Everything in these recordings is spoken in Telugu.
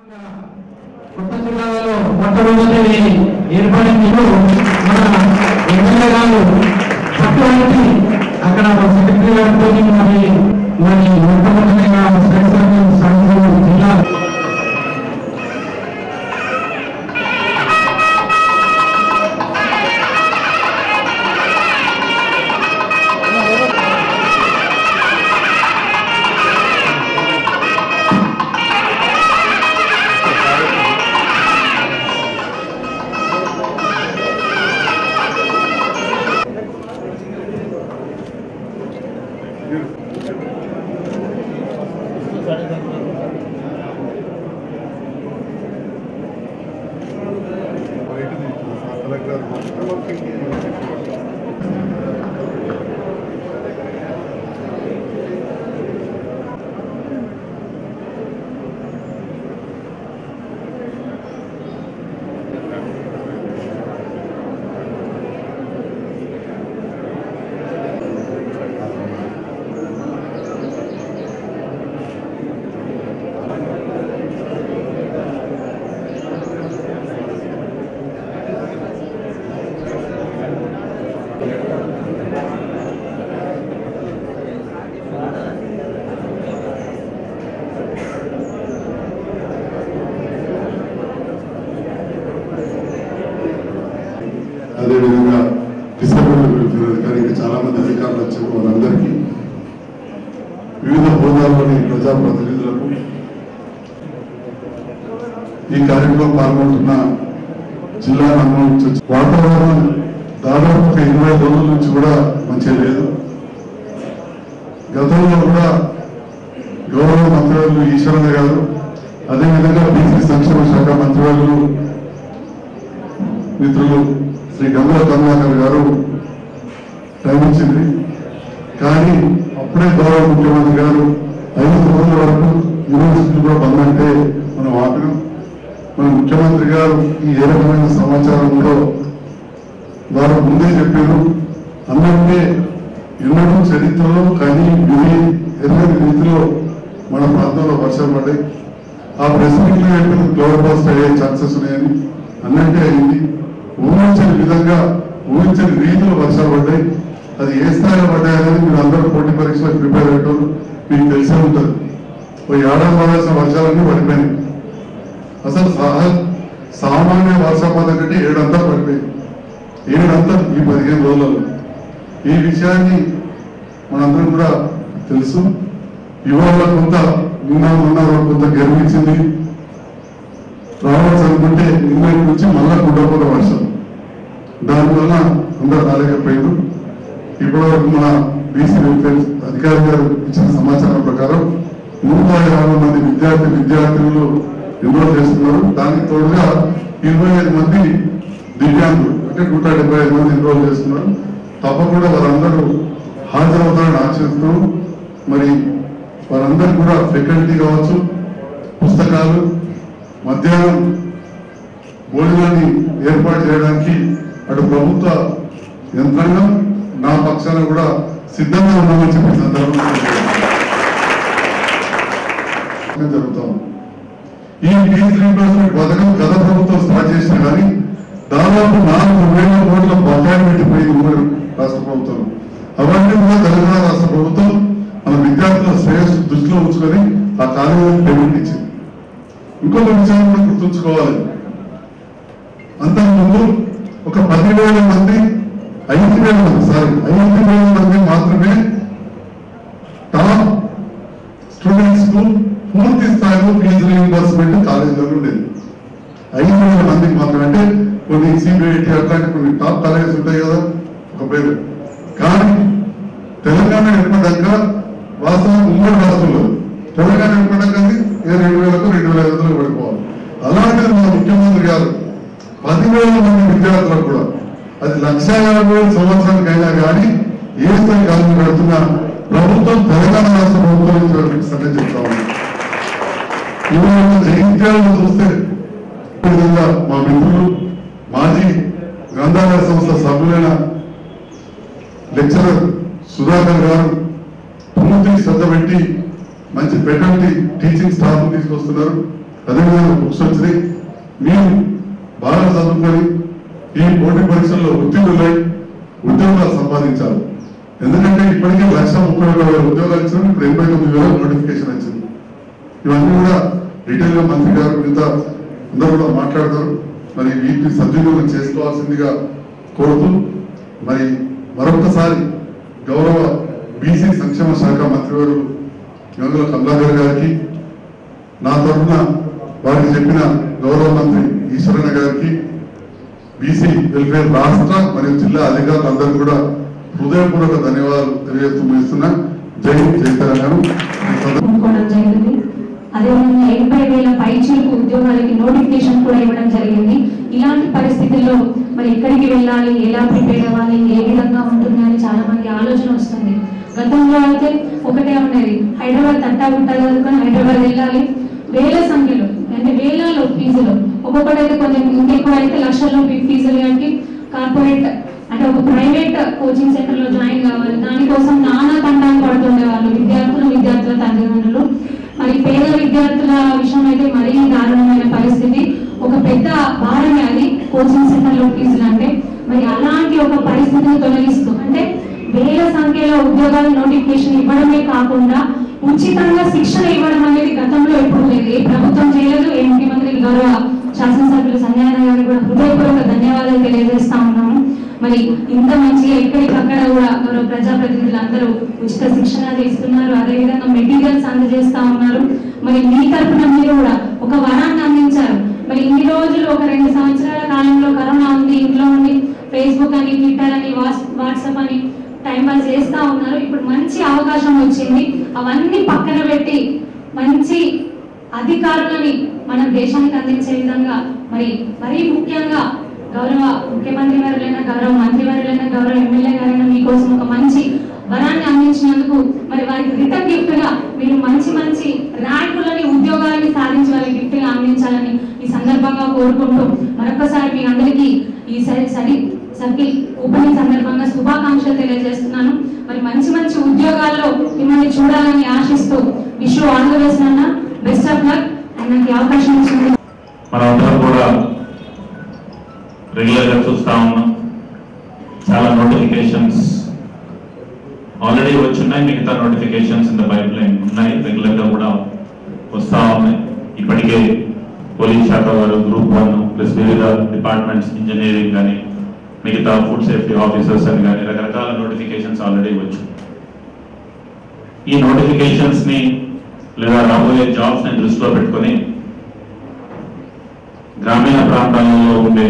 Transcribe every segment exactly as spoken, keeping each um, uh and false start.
కొత్త జిల్లాలో మొట్టమొదటి ఏర్పడింది మన ఎమ్మెల్యే గారు పట్టుబట్టి అక్కడ సెక్రటరీ గారితో మరి మరి మొట్టమొదటిగా సాయంత్రం జిల్లా అదేవిధంగా డిసెంబర్ అధికారికి చాలా మంది అధికారులు వచ్చారు. వాళ్ళందరికీ వివిధ హోదాల్లోని ప్రజాప్రతినిధులకు ఈ కార్యక్రమంలో పాల్గొంటున్న జిల్లా నమ్మకం వాతావరణం దాదాపు ఒక ఇరవై రోజుల నుంచి కూడా మంచిగా లేదు. గతంలో కూడా గౌరవ మంత్రివర్యులు ఈశ్వరన్న గారు అదేవిధంగా బీసీ సంక్షేమ శాఖ మంత్రివర్యులు మిత్రులు శ్రీ గంగుల కమలాకర్ గారు టైం ఇచ్చింది. కానీ అప్పుడే గౌరవ ముఖ్యమంత్రి గారు ఐదు రోజుల వరకు యూనివర్సిటీ కూడా బంద్ అంటే మనం ఆపినాం. మన ముఖ్యమంత్రి గారు ఈ ఏ రకమైన సమాచారంలో వారు ముందే చెప్పారు. అందరికీ ఎన్నడూ చరిత్రలో కానీ విని ఎన్నటి రీతిలో మన ప్రాంతంలో వర్షాలు పడ్డాయి. ఆ ప్రెస్ మీట్లో చెప్పిన క్లౌడ్ బస్ట్ అయ్యే ఛాన్సెస్ ఉన్నాయని అన్నట్టే అయింది. ఊహించని విధంగా ఊహించని రీతిలో వర్షాలు పడ్డాయి. అది ఏ స్థాయిలో పడ్డాయనేది మీరు అందరూ పోటీ పరీక్షలకు ప్రిపేర్ అయ్యేటోళ్ళు మీకు తెలిసే ఉంటుంది. ఓ ఏడాది పడాల్సిన వర్షాలన్నీ పడిపోయినాయి. అసలు సామాన్య వర్షపాతం కంటే ఏడంతా పడిపోయింది. ఏడంతా ఈ పదిహేను రోజులలో. ఈ విషయాన్ని మనందరం కూడా తెలుసు. ఇవాళ కొంత నిన్న మొన్న కొంత గర్వించింది రావచ్చు అనుకుంటే నిన్నటి నుంచి మళ్ళా కుటుంబ వర్షం. దానివల్ల అందరూ రాలేకపోయారు. ఇప్పటివరకు మన బీసీ వెల్ఫేర్ అధికారి గారు ఇచ్చిన సమాచారం ప్రకారం నూట యాభై మంది విద్యార్థి విద్యార్థులు ఎన్రోల్ చేస్తున్నారు. దానికి తోడుగా ఇరవై ఐదు మంది దివ్యాంగులు అంటే నూట డెబ్బై ఐదు మంది ఎన్రోల్ చేస్తున్నారు. తప్పకుండా వారందరూ హాజరవుతారని ఆశిస్తున్నాం. మరి వారందరూ కూడా ఫెకల్టీ కావచ్చు, పుస్తకాలు, మధ్యాహ్నం భోజనాన్ని ఏర్పాటు చేయడానికి అటు ప్రభుత్వ యంత్రాంగం నా పక్షాన కూడా సిద్ధంగా ఉన్నామని చెప్పే సందర్భంగా జరుగుతాం. ఈ ఫీజు రీయింబర్స్మెంట్ పథకం గత ప్రభుత్వం స్టార్ట్ చేసినా కానీ దాదాపు నాలుగు వేల కోట్ల బకాయి పెట్టిపోయింది ఉమ్మడి రాష్ట్ర ప్రభుత్వం. అవన్నీ కూడా తెలంగాణ రాష్ట్ర ప్రభుత్వం మన విద్యార్థుల శ్రేయస్సు దృష్టిలో ఉంచుకొని ఆ కార్యక్రమం పేమెంట్ ఇచ్చింది. ఇంకొక విషయాన్ని కూడా గుర్తుంచుకోవాలి. అంతకుముందు ఒక పదివేల మంది ఐదు వేల మంది సారీ ఐదు వేల మంది మాత్రమే టాప్ స్టూడెంట్స్ కు పూర్తి స్థాయిలో ఫీజు రీయింబర్స్మెంట్ కాలేజీలో ఉండేది. ఐదు వేల మందికి మాత్రమే. అంటే కొన్ని సిబిఐటి అట్లాంటి కొన్ని టాప్ కాలేజెస్ ఉంటాయి కదా ఒక పేరు. కానీ తెలంగాణ ఏర్పడ్డాక వాస్తవం ఉమ్మడి రాష్ట్రంలో తెలంగాణ ఏర్పడ్డాక ఏ రెండు వేలకు రెండు వేల ఐదు వందలకు పడిపోవాలి. అలాంటిది మన ముఖ్యమంత్రి గారు పదివేల మంది విద్యార్థులకు కూడా అది లక్ష యాభై వేల సంవత్సరానికి అయినా కానీ ఏ స్థాయి కాలం పెడుతున్న ప్రభుత్వం తెలంగాణ రాష్ట్ర ప్రభుత్వం సంగతి చెప్తా ఉంది. ఇవాళ జగిత్యాలను చూస్తే విధంగా మా మిత్రులు మాజీ గ్రంథాలయ సంస్థ సభ్యులైన లెక్చరర్ సుధాకర్ గారు పూర్తి శ్రద్ధ పెట్టి మంచి ఫ్యాకల్టీ టీచింగ్ స్టాఫ్ తీసుకొస్తున్నారు. అదేవిధంగా బుక్స్ వచ్చినాయి. మీరు బాగా చదువుకొని ఈ పోటీ పరీక్షల్లో ఉత్తీర్ణులై ఉద్యోగాలు సంపాదించాలి. ఎందుకంటే ఇప్పటికే లక్ష ముప్పై ఒక వేల ఉద్యోగాలు ఇచ్చిన ఇప్పుడు ఎనభై తొమ్మిది వేల నోటిఫికేషన్ వచ్చింది. ఇవన్నీ కూడా డీటెయిల్ గా మంత్రి గారు మిగతా అందరూ కూడా మాట్లాడతారు. మరి వీటిని సద్వినియోగం చేసుకోవాల్సిందిగా కోరుతూ మరి మరొకసారి గౌరవ బీసీ సంక్షేమ శాఖ మంత్రివారు గంగుల కమలాకర్ గారికి, నా తరఫున వారికి చెప్పిన గౌరవ మంత్రి ఈశ్వరన్న గారికి, బీసీ వెల్ఫేర్ రాష్ట్ర మరియు జిల్లా అధికారులందరూ కూడా హృదయపూర్వక ధన్యవాదాలు తెలియజేస్తూ ముగిస్తున్నా. జై జై తెలంగాణ. జరిగింది. అదేవిధంగా ఎనభై వేల పైచీలకు ఉద్యోగాలకి నోటిఫికేషన్ కూడా ఇవ్వడం జరిగింది. ఇలాంటి పరిస్థితుల్లో మరి ఎక్కడికి వెళ్ళాలి, ఎలా ప్రిపేర్ అవ్వాలి, ఏ విధంగా ఉంటుంది అని చాలా మంది ఆలోచన వస్తుంది. గతంలో అయితే ఒకటే ఉండేది, హైదరాబాద్ తట్టా గుట్టాలి అనుకుని హైదరాబాద్ వెళ్ళాలి, వేల సంఖ్యలో అంటే వేలలో ఫీజులు, ఒక్కొక్కటైతే కొంచెం ఇంకెక్కువ అయితే లక్షల్లో ఫీజులు కట్టి కార్పొరేట్ అంటే ఒక ప్రైవేట్ కోచింగ్ సెంటర్ లో జాయిన్ కావాలి. దానికోసం నానా తండాలు పడుతుండే వాళ్ళు విద్యార్థులు, విద్యార్థుల తల్లిదండ్రులు. మరి పేద విద్యార్థుల విషయం అయితే మరీ దారుణమైన పరిస్థితి. ఒక పెద్ద భారమే అది కోచింగ్ సెంటర్ లో ఫీజులు అంటే. మరి అలాంటి ఒక పరిస్థితిని తొలగిస్తూ అంటే వేల సంఖ్యలో ఉద్యోగాల నోటిఫికేషన్ ఇవ్వడమే కాకుండా ఉచితంగా శిక్షణ ఇవ్వడం అనేది గతంలో ఎప్పుడు లేదు, ఏ ప్రభుత్వం చేయలేదు. ఏ ముఖ్యమంత్రి గౌరవ శాసనసభ్యులు సంజయ్ గారు కూడా హృదయపూర్వక ధన్యవాదాలు తెలియజేస్తా ఉన్నాము. మరి ఇంత మంచిగా ఎక్కడికక్కడ కూడా గౌరవ ప్రజాప్రతినిధులు అందరూ ఉచిత శిక్షణ చేస్తున్నారు, అదేవిధంగా మెటీరియల్స్ అందజేస్తా ఉన్నారు. మరి మీ తరఫున మీరు కూడా ఒక వరాన్ని అందించారు. మరి ఇన్ని రోజులు ఒక రెండు సంవత్సరాల కాలంలో కరోనా ఉంది, ఇంట్లో ఉండి ఫేస్బుక్ అని, ట్విట్టర్ అని, వాట్సాప్ అని టైం పాస్ చేస్తా ఉన్నారు. ఇప్పుడు మంచి అవకాశం వచ్చింది. అవన్నీ పక్కన పెట్టి మంచి అధికారులని మన దేశానికి అందించే విధంగా మరి మరీ ముఖ్యంగా గౌరవ ముఖ్యమంత్రి గారులైనా, గౌరవ మంత్రి గారులైనా, గౌరవ ఎమ్మెల్యే గారైనా మీకోసం ఒక మంచి వరాన్ని అందించినందుకు మరి వారికి రిటర్న్ గిఫ్ట్ గా మీరు మంచి మంచి ర్యాంకులని, ఉద్యోగాలని సాధించి వారికి గిఫ్ట్ గా అందించాలని ఈ సందర్భంగా కోరుకుంటూ మరొకసారి మీ అందరికీ ఈ సరి సర్కిల్ ఓపెనింగ్ సందర్భంగా శుభాకాంక్షలు తెలియజేస్తున్నాను. మరి మంచి మంచి ఉద్యోగాల్లో మిమ్మల్ని చూడాలని ఆశిస్తూ wish you all the best అన్న, బెస్ట్ ఆఫ్ లక్. నాకు అవకాశం ఇచ్చింది. మనందరం కూడా రెగ్యులర్ గా చూస్తా ఉన్నాం. చాలా నోటిఫికేషన్స్ ఆల్రెడీ వచ్చున్నాయి, మిగతా notifications in the pipeline ఉన్నాయి, రెగ్యులర్ గా కూడా వస్తా ఉన్నాయి. ఇప్పటికే పోలీస్ శాఖ వారు గ్రూప్ వన్ ప్లస్ వివిధ డిపార్ట్మెంట్స్, ఇంజనీరింగ్ కానీ మిగతా ఫుడ్ సేఫ్టీ ఆఫీసర్స్ అని కానీ రకరకాల నోటిఫికేషన్స్ ఆల్రెడీ వచ్చు. ఈ నోటిఫికేషన్స్ ని లేదా రాబోయే జాబ్స్ ని దృష్టిలో పెట్టుకొని గ్రామీణ ప్రాంతాలలో ఉండే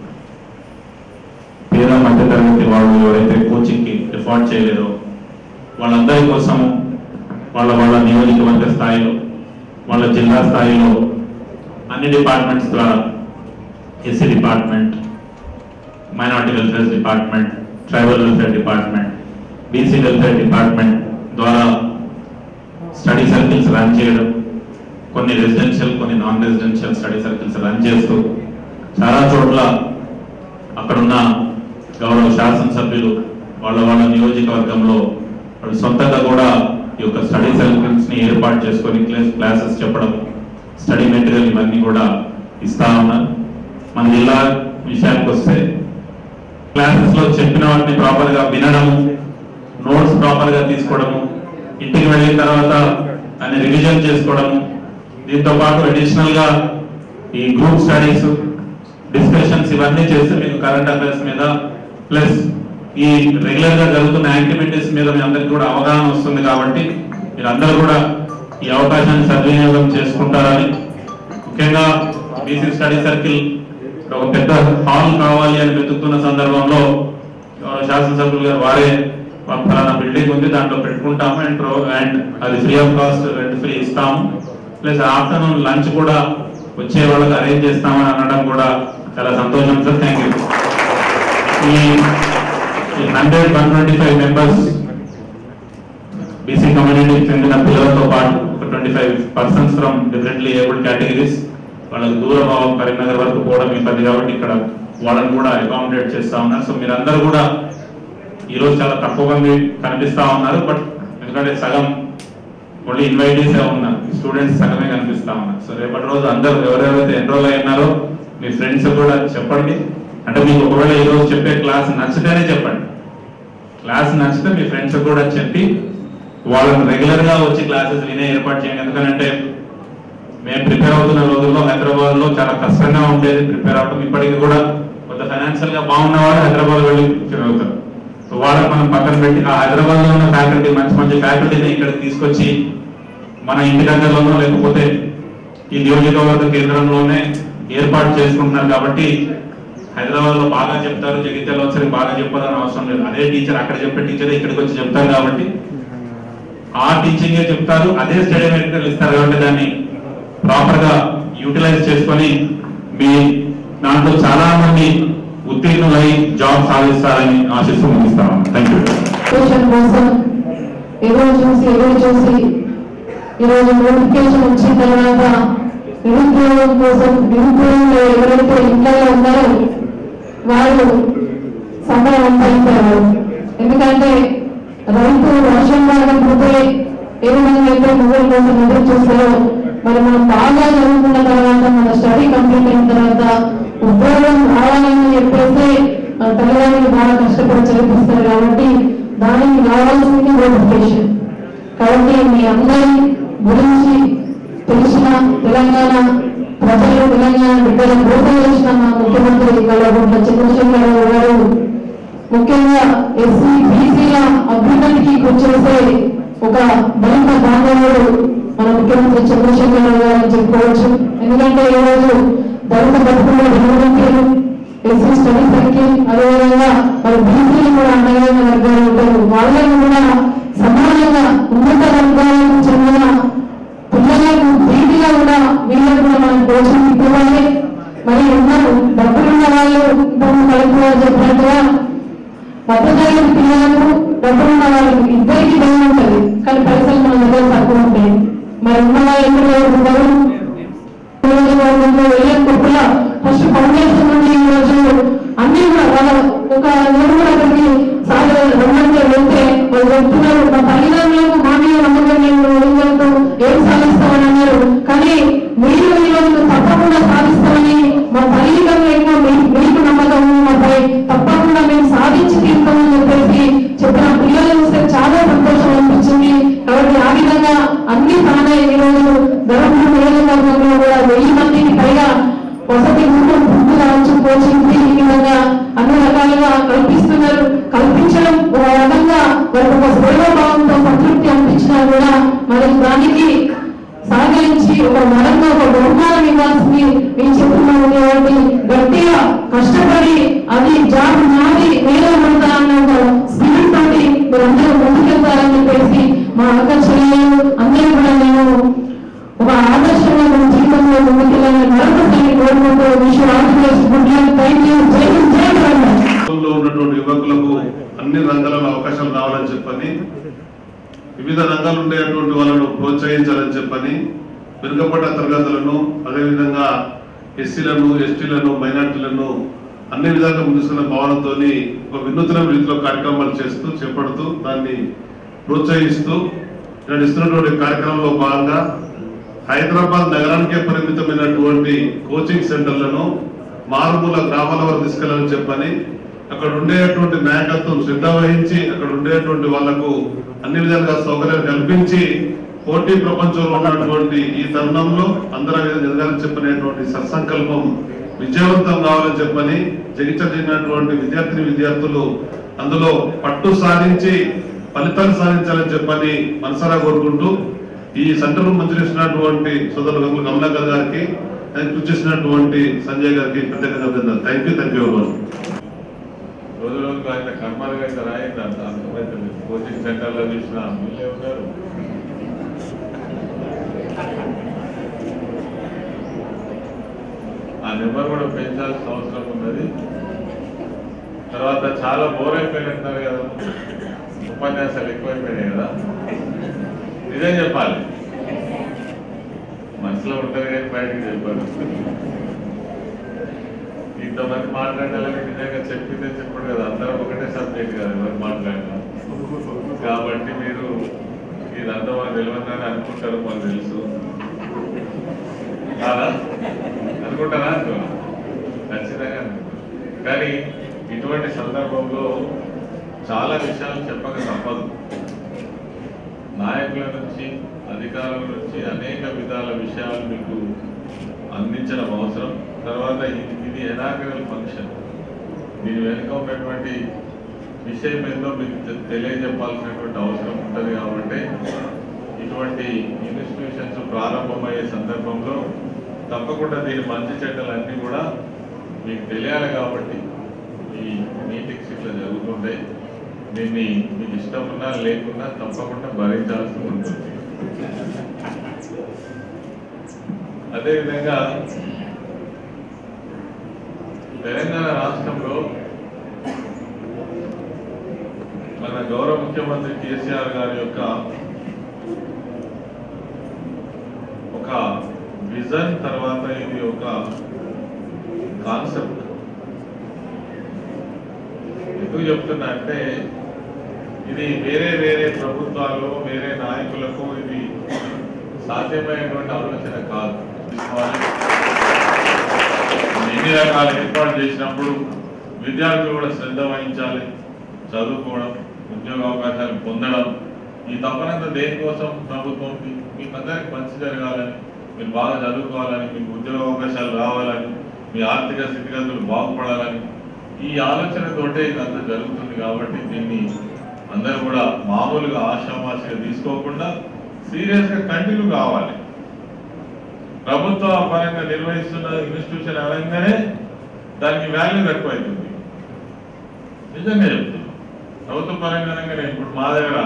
పేద మధ్యతరగతి వాళ్ళు ఎవరైతే కోచింగ్ కి ఎఫోర్డ్ చేయలేరో వాళ్ళందరి కోసము వాళ్ళ వాళ్ళ నియోజకవర్గ స్థాయిలో, వాళ్ళ జిల్లా స్థాయిలో అన్ని డిపార్ట్మెంట్స్ ద్వారా SC department, minority welfare department, tribal welfare department, BC welfare department ద్వారా స్టడీ సర్కిల్స్ రన్ చేయడం, కొన్ని రెసిడెన్షియల్ కొన్ని non residential study circles run చేస్తూ చాలా చోట్ల అక్కడున్న గౌరవ శాసనసభ్యులు వాళ్ళ వాళ్ళ నియోజకవర్గంలో వాళ్ళు సొంతంగా కూడా ఈ యొక్క స్టడీ సర్కిల్స్ ని ఏర్పాటు చేసుకొని క్లాసెస్ చెప్పడం, స్టడీ మెటీరియల్ ఇవన్నీ కూడా ఇస్తా ఉన్నారు. మన జిల్లా విషయానికి వస్తే క్లాసెస్ లో చెప్పిన వాటిని ప్రాపర్ గా వినడము, నోట్స్ ప్రాపర్ గా తీసుకోవడము, ఇంటికి వెళ్ళిన తర్వాత దాన్ని రివిజన్ చేసుకోవడము, దీంతో పాటు అడిషనల్ గా ఈ గ్రూప్ స్టడీస్, డిస్కషన్స్ ఇవన్నీ చేస్తే మీకు కరెంట్ అఫైర్స్ మీద ప్లస్ ఈ రెగ్యులర్ గా జరుగుతున్న యాక్టివిటీస్ మీద మీ అందరికి కూడా అవగాహన వస్తుంది. కాబట్టి మీరందరూ కూడా ఈ అవకాశాన్ని సద్వినియోగం చేసుకుంటారని, ముఖ్యంగా బీసీ స్టడీ సర్కిల్ ఒక పెద్ద హాల్ కావాలి అని వెతుకుతున్న సందర్భంలో శాసనసభ్యులు గారు వారే ఫలానా బిల్డింగ్ ఉంది దాంట్లో పెట్టుకుంటాము అండ్ అండ్ అది free of cost rent free ఇస్తాము, ప్లస్ ఆఫ్టర్నూన్ లంచ్ కూడా వచ్చే వాళ్ళకి అరేంజ్ చేస్తామని అనడం కూడా చాలా సంతోషం సార్. Thank you. ఈ hundred one twenty five members BC కమ్యూనిటీకి చెందిన పిల్లలతో పాటు ఒక twenty five persons from differently abled categories, వాళ్ళకి దూరం కరీంనగర్ వరకు పోవడం ఇబ్బంది కాబట్టి ఇక్కడ వాళ్ళని కూడా అకామిడేట్ చేస్తా ఉన్నారు. సో మీరందరూ కూడా ఈరోజు చాలా తక్కువ మంది కనిపిస్తా ఉన్నారు, బట్ ఎందుకంటే సగం ఓన్లీ ఇన్వైటీసే ఉన్నారు, స్టూడెంట్స్ సగమే కనిపిస్తా ఉన్నారు. సో రేపటి రోజు అందరూ ఎవరెవరైతే ఎన్రోల్ అయినారో మీ ఫ్రెండ్స్ కూడా చెప్పండి. అంటే మీకు ఒకవేళ ఈరోజు చెప్పే క్లాస్ నచ్చితేనే చెప్పండి. క్లాస్ నచ్చితే మీ ఫ్రెండ్స్ కూడా చెప్పి వాళ్ళని రెగ్యులర్గా వచ్చి క్లాసెస్ వినే ఏర్పాటు చేయండి. ఎందుకంటే మేము ప్రిపేర్ అవుతున్న రోజుల్లో హైదరాబాద్లో చాలా కష్టంగా ఉండేది ప్రిపేర్ అవడం. ఇప్పటికీ కూడా కొంత ఫైనాన్షియల్గా బాగున్న వాళ్ళు హైదరాబాద్ వెళ్ళి ప్రిపేర్ అవుతారు. సో వాళ్ళని మనం పక్కన పెట్టి ఆ హైదరాబాద్లో ఉన్న ఫ్యాకల్టీ మంచి మంచి ఫ్యాకల్టీని ఇక్కడికి తీసుకొచ్చి మన ఇంటి దగ్గరలోనో లేకపోతే ఈ నియోజకవర్గ కేంద్రంలోనే ఏర్పాటు చేసుకుంటున్నారు. కాబట్టి హైదరాబాద్లో బాగా చెప్తారు, జగిత్యాలలో వచ్చి బాగా చెప్పాలని అవసరం లేదు. అదే టీచర్ అక్కడ చెప్పే టీచర్ ఇక్కడికి వచ్చి చెప్తారు కాబట్టి ఆ టీచింగే చెప్తారు, అదే స్టడీ మెటీరియల్ ఇస్తారు. కాబట్టి దాన్ని ప్రాపర్గా యూటిలైజ్ చేసుకొని మీ దాంట్లో చాలా మంది ఉత్తీర్ణులై జాబ్ సాధిస్తారని ఆశిస్తూ ముగిస్తాను. Thank you. కోసం ఎవరు చూసి ఎవరు చూసి ఈరోజు నోటిఫికేషన్ వచ్చిన తర్వాత నిరుద్యోగం కోసం నిరుద్యోగంలో ఎవరైతే ఇంట్లో ఉన్నారో వాళ్ళు సమయం అందించారు. ఎందుకంటే రైతు వర్షం రాకపోతే ఏ విధంగా అయితే మొబైల్ కోసం ఎదురు చూస్తారో మరి మనం బాగా చదువుకున్న తర్వాత మన స్టడీ కంప్లీట్ అయిన తర్వాత ఉద్యోగం రావాలని చెప్పేసి తల్లిదండ్రులు బాగా కష్టపడి చదివిస్తారు. కాబట్టి దానికి రావాల్సింది నోటిఫికేషన్. కాబట్టి మీ అందరి గురించి తెలిసిన తెలంగాణ ప్రజలు తెలంగాణ బిడ్డలు ప్రోత్సహించిన మా ముఖ్యమంత్రి కల్వకుంట్ల చంద్రశేఖరరావు గారు ముఖ్యంగా ఎస్సీ బీసీల అభివృద్ధికి కృషి చేసే ఒక దళిత బాంధవుడు మన ముఖ్యమంత్రి చంద్రశేఖరరావు గారు అని చెప్పుకోవచ్చు. ఎందుకంటే ఈ రోజు దళిత బతుకుల్లో డెవలప్మెంట్, ఎస్సీ స్టడీ సర్కిల్, అదేవిధంగా మరి బీసీలు కూడా అన్నగారిన వర్గాలు ఉంటారు. వాళ్ళని కూడా సమానంగా ఉన్నత వర్గాలకు చెందిన పిల్లలకు దీనిగా కూడా వీళ్ళకు కూడా మనం కోచింగ్ ఇవ్వాలి. మరి ఉన్నారు డబ్బులున్న వాళ్ళు కలుపుకోవాలి చెప్పినట్టుగా మధ్యతరగతి పిల్లలకు డబ్బులున్న వాళ్ళకి ఇద్దరికి భయం ఉంటుంది, కానీ పైసలు మన దగ్గర తక్కువ ఉంటాయి. మరి ఉన్న వాళ్ళు ఎక్కడ ఉంటారు వెళ్ళేటప్పుడు ఫస్ట్ ఫౌండేషన్ నుండి ఈ రోజు అన్ని కూడా వాళ్ళ ఒక ఎవరు కూడా అక్కడికి సాగు రమ్మంటే వెళ్తే వాళ్ళు చెప్తున్నారు మా తల్లిదండ్రులకు మా మీద నమ్మకం నేను వెళ్ళగలుగుతూ ఏం సాధిస్తామని అన్నారు. కానీ మీరు ఈ రోజు తప్పకుండా సాధిస్తామని మా తల్లిదండ్రులు ఎక్కువ మీకు నమ్మకం మాపై తప్పకుండా మేము సాధించి తీరుతామని చెప్పేసి చెప్పిన పిల్లలు చూస్తే చాలా సంతోషం అనిపించింది. కాబట్టి ఆ విధంగా అన్ని తానే ఈ రోజు ధర్మపురం నియోజకవర్గంలో కూడా వెయ్యి మందికి పైగా వసతి గుంటూ ఫుడ్ కావచ్చు, కోచింగ్ ఈ విధంగా అన్ని రకాలుగా కల్పిస్తున్నారు. కల్పించడం ఒక రకంగా వారికి ఒక సేవాభావంతో సంతృప్తి అనిపించినా కూడా మరి దానికి సహకరించి ఒక మరంగా ఒక బహుమానం ఇవ్వాల్సింది మేము చెప్తున్నాము. కాబట్టి గట్టిగా కష్టపడి అది జాబ్ నాది నేనే పడతా అన్న ఒక స్పిరిట్ తోటి మీరందరూ ముందుకెళ్తారని చెప్పేసి మా ఆకర్షణలు అందరూ కూడా నేను ఒక ఆదర్శంగా మన జీవితంలో ముందుకెళ్ళాలని మరొకసారి కోరుకుంటూ విషయం ఆంధ్రప్రదేశ్ థ్యాంక్ యూ. జై జై ఉన్నటువంటి యువకులకు అన్ని రంగాలలో అవకాశాలు రావాలని చెప్పని, వివిధ రంగాలు ఉండేటువంటి వాళ్ళను ప్రోత్సహించాలని చెప్పని, వెనుకబడ్డ తరగతులను అదేవిధంగా ఎస్సీలను ఎస్టీలను మైనార్టీలను అన్ని విధాలుగా ముందుకున్న భావనతో ఒక వినూత్న రీతిలో కార్యక్రమాలు చేస్తూ చేపడుతూ దాన్ని ప్రోత్సహిస్తూ నడుస్తున్నటువంటి కార్యక్రమంలో భాగంగా హైదరాబాద్ నగరానికే పరిమితమైనటువంటి కోచింగ్ సెంటర్లను మారుమూల గ్రామాల వరకు తీసుకెళ్లాలని చెప్పని, అక్కడ ఉండేటువంటి నాయకత్వం శ్రద్ధ వహించి అక్కడ ఉండేటువంటి వాళ్లకు అన్ని విధాలుగా సౌకర్యాలు కల్పించి పోటీ ప్రపంచంలో ఉన్నటువంటి ఈ తరుణంలో అందరూ ఎదగాలని చెప్పనేటువంటి సత్సంకల్పం విజయవంతం కావాలని చెప్పని జగిత్యాల చెందినటువంటి విద్యార్థిని విద్యార్థులు అందులో పట్టు సాధించి ఫలితాలు సాధించాలని చెప్పని మనసారా కోరుకుంటూ ఈ సెంటర్ మంజూరు చేసినటువంటి సోదరులు కమలాకర్ గారికి కృషి చేసినటువంటి సంజయ్ గారికి ప్రత్యేకంగా అభినందనలు. Thank you thank you very much. రోజు రోజుకు ఆయన కర్మలుగా అయితే రాయండి అంత అర్థమైతే కోచింగ్ సెంటర్లో చూసిన వీళ్ళే ఉన్నారు. ఆ నెంబర్ కూడా పెంచాల్సిన అవసరం ఉన్నది. తర్వాత చాలా బోర్ అయిపోయినట్టున్నారు కదా, ఉపన్యాసాలు ఎక్కువైపోయినాయి కదా. నిజం చెప్పాలి, మనసులో ఉంటుంది కానీ బయటకు చెప్పాలి. ఇంతమంది మాట్లాడాలని నిజంగా చెప్పిందే చెప్పాడు కదా, అందరం ఒకటే సబ్జెక్ట్ కదా ఎవరు మాట్లాడినా. కాబట్టి మీరు ఈ ఇదంతా మాకు తెలియదని అనుకుంటారు, మాకు తెలుసు కాదా అనుకుంటారా? అనుకున్నాం, ఖచ్చితంగా అనుకుంటాం. కానీ ఇటువంటి సందర్భంలో చాలా విషయాలు చెప్పక తప్పదు. నాయకుల నుంచి అధికారుల నుంచి అనేక విధాల విషయాలు మీకు అందించడం అవసరం. తర్వాత ఇది ఇనాగరల్ ఫంక్షన్, దీని వెనుక ఉన్నటువంటి విషయం ఏందో మీకు తెలియజెప్పాల్సినటువంటి అవసరం ఉంటుంది. కాబట్టి ఇటువంటి ఇన్స్టిట్యూషన్స్ ప్రారంభమయ్యే సందర్భంలో తప్పకుండా దీని మంచి చెడ్డలన్నీ కూడా మీకు తెలియాలి. కాబట్టి ఈ మీటింగ్స్ ఇట్లా జరుగుతుంటాయి. దీన్ని మీకు ఇష్టం ఉన్నా లేకున్నా తప్పకుండా భరించాల్సి ఉంటుంది. అదేవిధంగా తెలంగాణ రాష్ట్రంలో మన గౌరవ ముఖ్యమంత్రి కేసీఆర్ గారి యొక్క ఒక విజన్, తర్వాత ఇది ఒక కాన్సెప్ట్. ఎందుకు చెప్తున్నా అంటే ఇది వేరే వేరే ప్రభుత్వాలు వేరే నాయకులకు ఇది సాధ్యమైనటువంటి ఆలోచన కాదు. ఎన్ని రకాల ఏర్పాటు చేసినప్పుడు విద్యార్థులు కూడా శ్రద్ధ వహించాలి, చదువుకోవడం, ఉద్యోగ అవకాశాలు పొందడం. ఈ తపనంతా దేనికోసం ప్రభుత్వం? మీకు అందరికి మంచి జరగాలని, మీరు బాగా చదువుకోవాలని, మీకు ఉద్యోగ అవకాశాలు రావాలని, మీ ఆర్థిక స్థితిగతులు బాగుపడాలని ఈ ఆలోచనతోటే ఇదంతా జరుగుతుంది. కాబట్టి దీన్ని అందరూ కూడా మామూలుగా ఆశామాషగా తీసుకోకుండా సీరియస్గా కంటిన్యూ కావాలి. ప్రభుత్వ పరంగా నిర్వహిస్తున్న ఇన్స్టిట్యూషన్ అనగానే దానికి వాల్యూ ఎక్కువైతుంది. నిజంగా చెప్తున్నాను, ప్రభుత్వ పరంగానే. ఇప్పుడు మా దగ్గర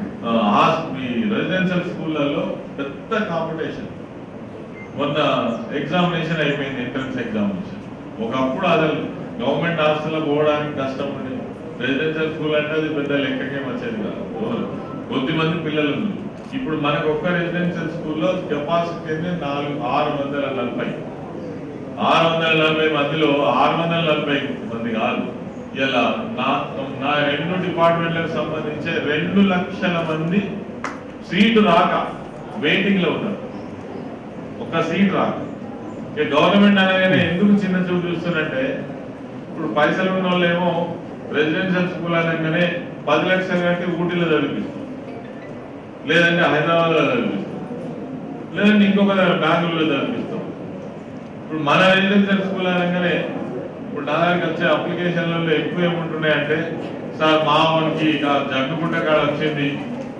మీ రెసిడెన్షియల్ స్కూళ్ళల్లో పెద్ద కాంపిటీషన్, మొన్న ఎగ్జామినేషన్ అయిపోయింది, ఎంట్రన్స్ ఎగ్జామినేషన్. ఒకప్పుడు అసలు గవర్నమెంట్ హాస్టల్లో పోవడానికి కష్టం ఉండేది. రెసిడెన్షియల్ స్కూల్ అంటే అది పెద్ద లెక్కకే వచ్చేది కాదు, కొద్ది మంది పిల్లలు ఉంది. ఇప్పుడు మనకు ఒక్క రెసిడెన్షియల్ స్కూల్లో కెపాసిటీ అనేది నాలుగు ఆరు వందల నలభై ఆరు వందల నలభై మందిలో ఆరు వందల నలభై మంది కాదు. ఇలా నా నా రెండు డిపార్ట్మెంట్లకు సంబంధించి రెండు లక్షల మంది సీటు రాక వెయిటింగ్ లో ఉన్నారు. ఒక్క సీట్ రాక. ఇక గవర్నమెంట్ అనగానే ఎందుకు చిన్న చూపు చూస్తున్నట్టే, ఇప్పుడు పైసలు ఉన్న వాళ్ళు ఏమో రెసిడెన్షియల్ స్కూల్ అనగానే పది లక్షలు కంటే ఊటీలో చదివిస్తాం, లేదంటే హైదరాబాద్లో చదివిస్తాం, లేదంటే ఇంకొక బెంగళూరులో చదివిస్తాం. ఇప్పుడు మన రెసిడెన్షియల్ స్కూల్ అనగానే ఇప్పుడు నా దగ్గరికి వచ్చే అప్లికేషన్లలో ఎక్కువ ఏముంటున్నాయంటే, సార్ మా మనకి జగ్గుపుట్ట కాడ వచ్చింది,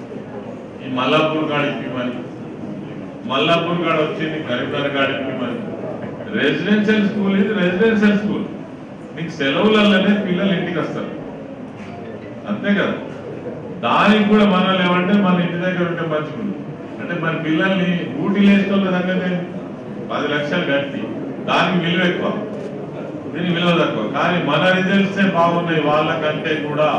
ఈ మల్లాపూర్ కాడ ఇప్పిమని, మల్లాపూర్ కాడ వచ్చింది కరీంనగర్ కాడ ఇప్పిమని. రెసిడెన్షియల్ స్కూల్ ఇది రెసిడెన్షియల్ స్కూల్, మీకు సెలవులలోనే పిల్లలు ఇంటికి వస్తారు, అంతే కదా. దానికి కూడా మనం ఏమంటే మన ఇంటి దగ్గర ఉంటే మంచిగుంది అంటే మన పిల్లల్ని ఊటీ లేసుకోవాలి సంగతి పది లక్షలు కట్టి దానికి విలువ ఎక్కువ, దీనికి విలువ తక్కువ. కానీ మన రిజల్ట్సే బాగున్నాయి వాళ్ళకంటే కూడా.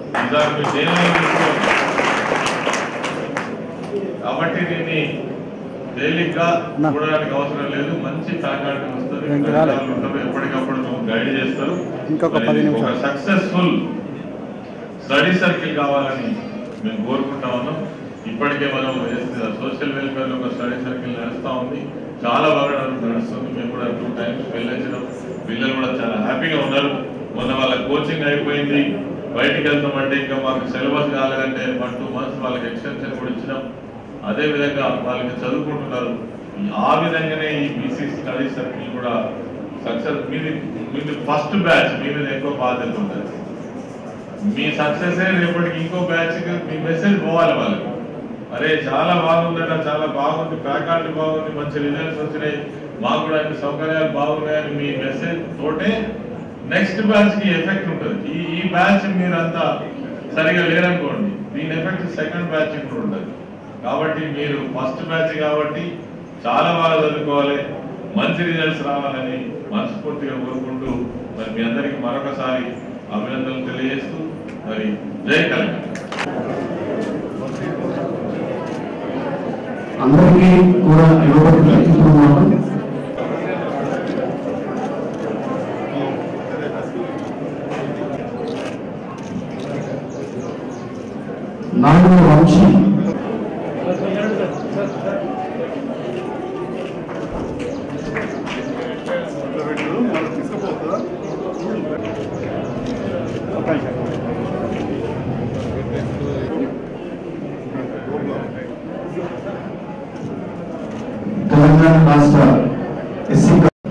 కాబట్టి దీన్ని తేలిగ్గా చూడడానికి అవసరం లేదు, మంచి ఫ్యాకల్టీ వస్తుంది, ఎప్పటికప్పుడు గైడ్ చేస్తారు. ఒక సక్సెస్ఫుల్ స్టడీ సర్కిల్ కావాలని మేము కోరుకుంటా ఉన్నాం. ఇప్పటికే మనం సోషల్ వెల్ఫేర్ లో ఒక స్టడీ సర్కిల్ నడుస్తూ ఉంది, చాలా బాగా నడుస్తుంది. మేము కూడా టూ టైమ్స్ వెళ్ళొచ్చినాం, పిల్లలు కూడా చాలా హ్యాపీగా ఉన్నారు. మొన్న వాళ్ళ కోచింగ్ అయిపోయింది, బయటికి వెళ్తామంటే ఇంకా మాకు సిలబస్ కాలేదంటే వన్ టూ మంత్స్ వాళ్ళకి ఎక్స్టెన్షన్ కూడా ఇచ్చినాం. అదే విధంగా వాళ్ళకి చదువుకుంటున్నారు. ఆ విధంగానే ఈ బీసీ స్టడీ సర్కిల్ కూడా సక్సెస్. మీది మీది ఫస్ట్ బ్యాచ్, మీ మీద ఎక్కువ బాధ్యత ఉంటుంది. మీ సక్సెస్ రేపటికి ఇంకో బ్యాచ్ మీ మెసేజ్ పోవాలి వాళ్ళకి, అరే చాలా బాగుందట, చాలా బాగుంది, ఫ్యాకల్టీ బాగుంది, మంచి రిజల్ట్స్ వచ్చినాయి, మాకు కూడా అన్ని సౌకర్యాలు బాగున్నాయని మీ మెసేజ్ తోటే నెక్స్ట్ బ్యాచ్ కి ఎఫెక్ట్ ఉంటుంది. ఈ ఈ బ్యాచ్ మీరంతా సరిగా లేరనుకోండి, దీని ఎఫెక్ట్ సెకండ్ బ్యాచ్ కూడా ఉంటుంది. కాబట్టి మీరు ఫస్ట్ బ్యాచ్ కాబట్టి చాలా బాగా చదువుకోవాలి, మంచి రిజల్ట్స్ రావాలని మనస్ఫూర్తిగా కోరుకుంటూ మరి మీ అందరికీ మరొకసారి అభినందనలు తెలియజేస్తూ మరి జై తెలంగాణ. అందరికీ కూడా ఇవ్వబడుతున్నాము. నాలుగు వంశీ తెలంగాణ రాష్ట్ర ఎస్సీ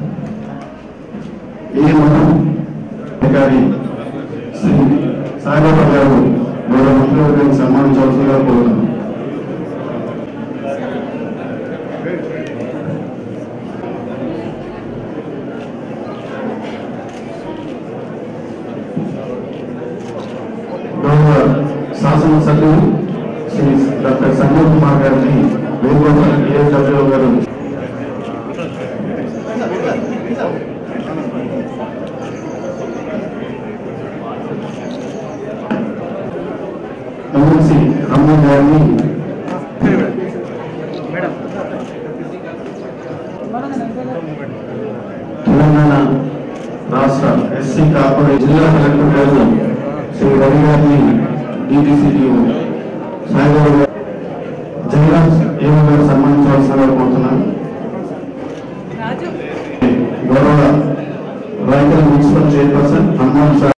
అధికారి శ్రీ సాయిబాబా గారు గౌరవ మంత్రివర్గానికి సన్మానించవలసిందిగా కోరుతున్నాను. గౌరవ శాసనసభ్యులు శ్రీ డాక్టర్ సంజయ్ కుమార్ గారిని వేణుగోపాల్ ఏఎస్డబ్ల్యూ గారు ఎమ్మెల్సీ రమణ గారిని తెలంగాణ రాష్ట్ర ఎస్సీ కార్పొరేషన్ జిల్లా కలెక్టర్ గారు శ్రీ రవి గారిని డిడిసిడిఓ సాయిబాబా గారు జయరాజ్ ఏమో గారు సన్మానించవలసిందిగా కోరుతున్నాను. గౌరవ రైతుల మున్సిపల్ చైర్పర్సన్ హనుమాన్